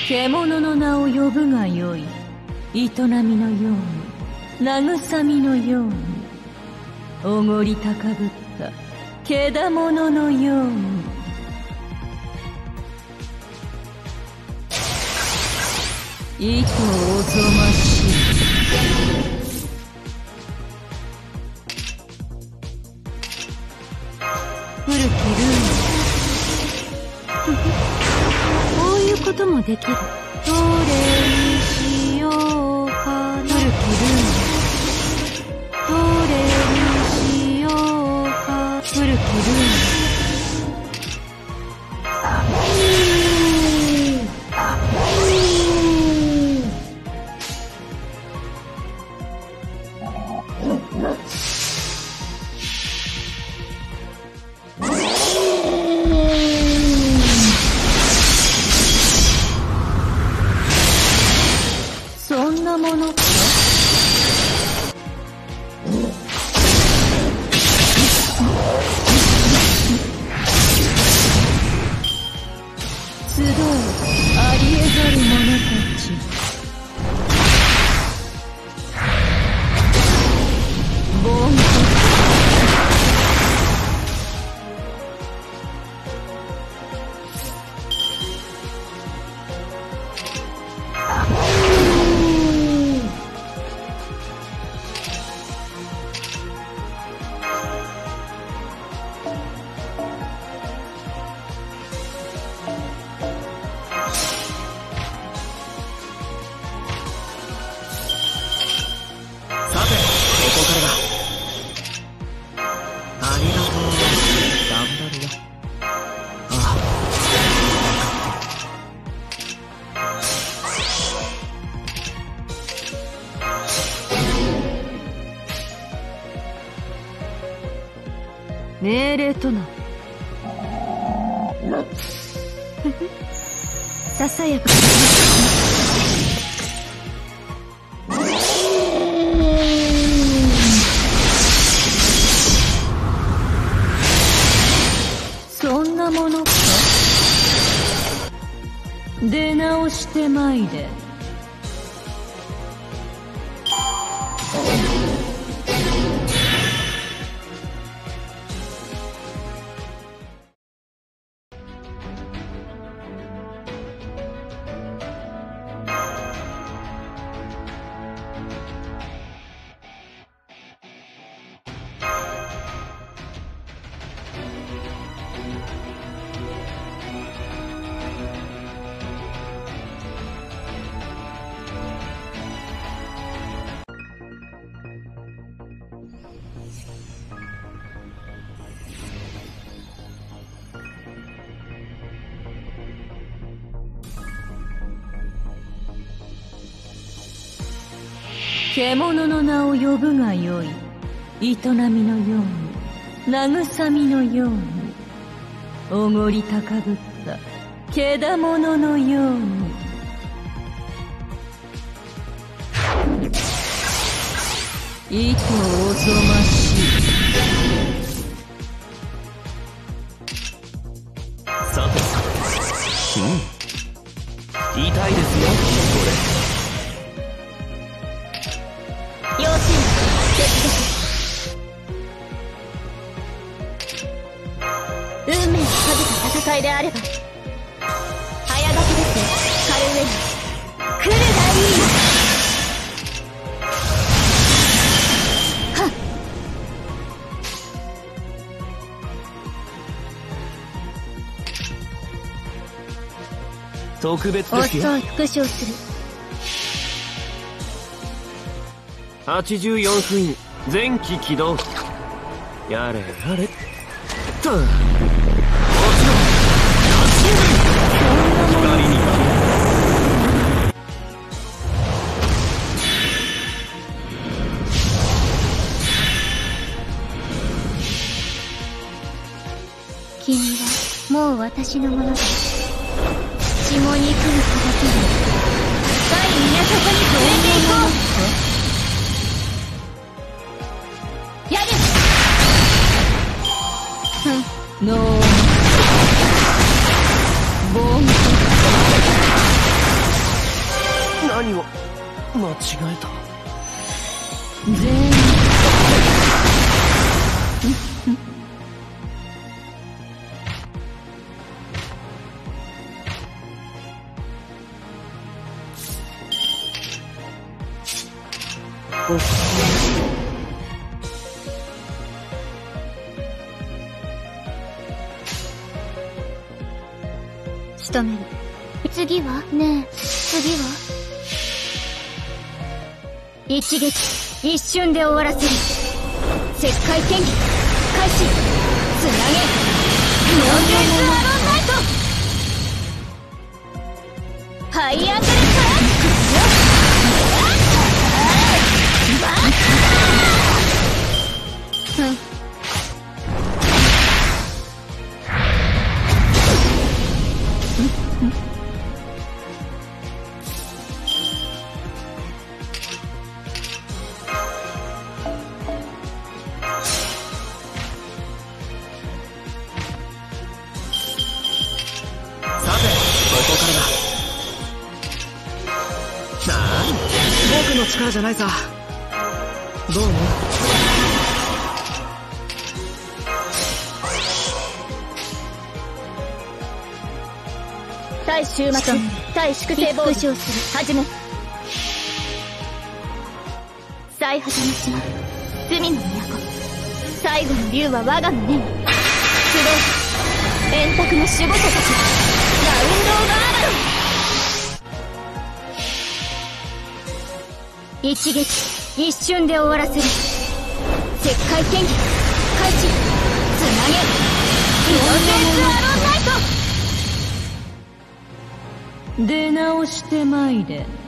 獣の名を呼ぶがよい。営みのように、慰みのように、おごり高ぶったけだもののように。いとおぞましい。古きルール。こういうこともできる。どれにしようかな。古きルール。どれにしようか。古きルール。そんなものか。集うありえざる者たち。ボンコ。命令とな。ささやかな。そんなものか。出直してまいれ。獣の名を呼ぶがよい。営みのように、慰みのように、おごり高ぶったけだもののように。いとおぞましい。 さて、痛いですよ、これ。 要請接続。運命をかけた戦いであれば早書きですね。カルウェイ来るがいい。はっ。 特別ですよ。 夫を復唱する。 84分位前期起動。やれやれっと。もちろん光に君はもう私のものだ。血も肉に砕ける深い港に連れて行こう。ノーボンコ。 違えた。 全仕留める。次はねえ、次は一撃一瞬で終わらせる。石灰剣技開始。つなげノーゲースアロンナイト。ハイアングルトラック。 僕の力じゃないさ。どう思う？ 対終末対粛清防止をする。始め。最果ての島隅の都、最後の竜は我が胸に。集え円卓の守護者たち、ラウンド・オブ・アバロン。一撃一瞬で終わらせる。石灰剣技開始。つなげノーゲースアロンナイト。出直してまいれ。